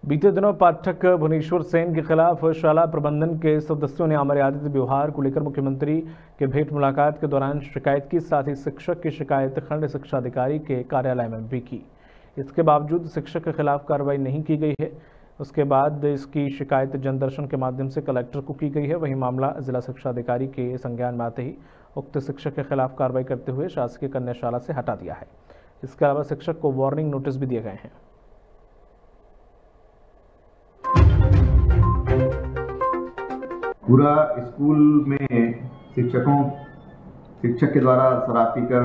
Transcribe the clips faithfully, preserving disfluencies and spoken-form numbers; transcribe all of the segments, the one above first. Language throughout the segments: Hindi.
बीते दिनों पाठक भुवनेश्वर सेन के खिलाफ शाला प्रबंधन के सदस्यों ने अमर्यादित व्यवहार को लेकर मुख्यमंत्री के भेंट मुलाकात के दौरान शिकायत की। साथ ही शिक्षक की शिकायत खंड शिक्षा अधिकारी के कार्यालय में भी की। इसके बावजूद शिक्षक के खिलाफ कार्रवाई नहीं की गई है। उसके बाद इसकी शिकायत जनदर्शन के माध्यम से कलेक्टर को की गई है। वहीं मामला जिला शिक्षा अधिकारी के संज्ञान में आते ही उक्त शिक्षक के खिलाफ कार्रवाई करते हुए शासकीय कन्याशाला से हटा दिया है। इसके अलावा शिक्षक को वार्निंग नोटिस भी दिए गए हैं। पूरा स्कूल में शिक्षकों शिक्षक के द्वारा शराब पीकर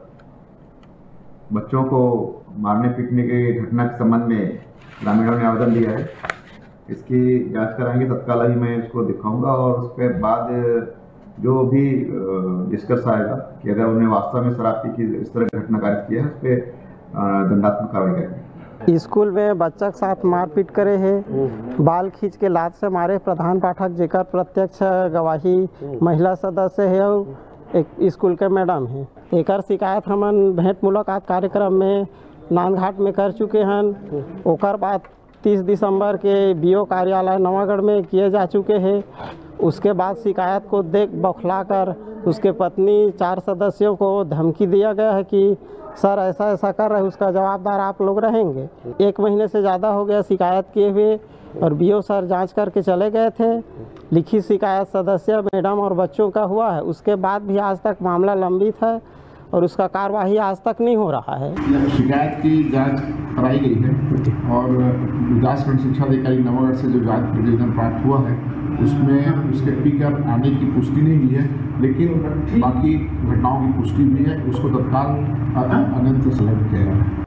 बच्चों को मारने पीटने के घटना के संबंध में ग्रामीणों ने आवेदन दिया है। इसकी जांच कराएंगे, तत्काल ही मैं इसको दिखाऊंगा और उसके बाद जो भी निष्कर्ष आएगा कि अगर उन्हें वास्तव में शराब पी की इस तरह घटना कारित किया है, उस पर दंडात्मक कार्रवाई करेंगे। स्कूल में बच्चा के साथ मारपीट करे है, बाल खींच के लात से मारे प्रधान पाठक, जेकर प्रत्यक्ष गवाही महिला सदस्य है और एक स्कूल के मैडम है। एक शिकायत हमन भेंट मुलाकात कार्यक्रम में नांदघाट में कर चुके हैं। ओकर बाद तीस दिसंबर के बीओ कार्यालय नवागढ़ में किए जा चुके हैं। उसके बाद शिकायत को देख बौखलाकर उसके पत्नी चार सदस्यों को धमकी दिया गया है कि सर ऐसा ऐसा कर रहे, उसका जवाबदार आप लोग रहेंगे। एक महीने से ज़्यादा हो गया शिकायत किए हुए और बीओ सर जांच करके चले गए थे। लिखित शिकायत सदस्य मैडम और बच्चों का हुआ है। उसके बाद भी आज तक मामला लंबित है और उसका कार्यवाही आज तक नहीं हो रहा है। शिकायत की जांच कराई गई है और विकासखंड शिक्षा अधिकारी नवागढ़ से जो जांच प्रतिवेदन प्राप्त हुआ है उसमें उसके पिकअप आने की पुष्टि नहीं हुई है, लेकिन बाकी घटनाओं की पुष्टि हुई है। उसको तत्काल अनंत संलग्न किया गया है।